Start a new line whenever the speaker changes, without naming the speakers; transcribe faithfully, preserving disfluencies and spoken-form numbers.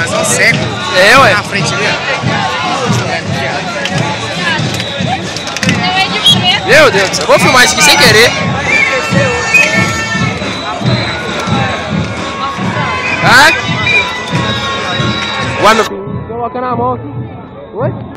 faz um século.
É, ué.
Na frente ali, ó.
Meu Deus do céu. Vou filmar isso aqui sem querer. Ah? Ué, meu filho. Colocando a mão aqui. Oi?